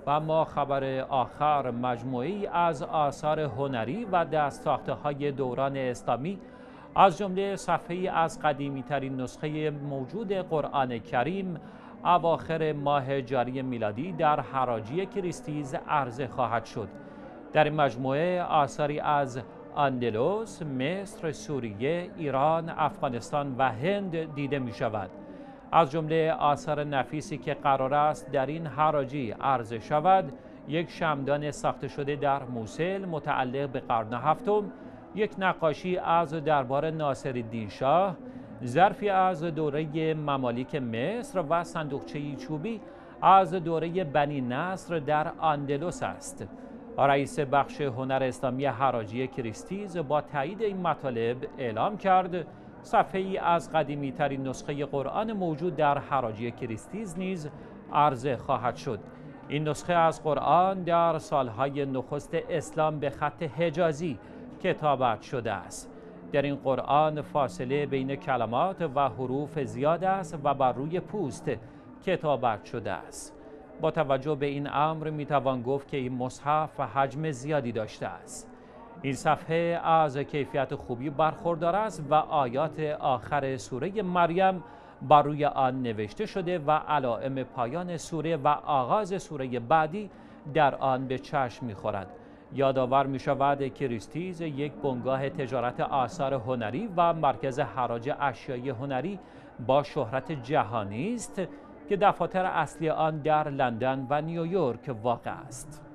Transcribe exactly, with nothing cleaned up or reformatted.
و اما خبر آخر، مجموعه‌ای از آثار هنری و دست‌ساخته‌های دوران اسلامی از جمله صفحه‌ای از قدیمی‌ترین نسخه موجود قرآن کریم اواخر ماه جاری میلادی در حراجی کریستیز عرضه خواهد شد. در این مجموعه آثاری از اندلس، مصر، سوریه، ایران، افغانستان و هند دیده می شود. از جمله آثار نفیسی که قرار است در این حراجی عرضه شود، یک شمعدان ساخته شده در موصل متعلق به قرن هفتم، یک نقاشی از دربار ناصرالدین شاه، ظرفی از دوره ممالیک مصر و صندوقچه‌ای چوبی از دوره بنی نصر در اندلس است. رئیس بخش هنر اسلامی حراجی کریستیز با تایید این مطالب اعلام کرد صفحه‌ای از قدیمی ترین نسخه قرآن موجود در حراجی کریستیز نیز عرضه خواهد شد. این نسخه از قرآن در سالهای نخست اسلام به خط حجازی کتابت شده است. در این قرآن فاصله بین کلمات و حروف زیاد است و بر روی پوست کتابت شده است. با توجه به این امر میتوان گفت که این مصحف حجم زیادی داشته است. این صفحه از کیفیت خوبی برخوردار است و آیات آخر سوره مریم بر روی آن نوشته شده و علائم پایان سوره و آغاز سوره بعدی در آن به چشم میخورد. یادآور می شود کریستیز یک بنگاه تجارت آثار هنری و مرکز حراج اشیای هنری با شهرت جهانی است که دفاتر اصلی آن در لندن و نیویورک واقع است.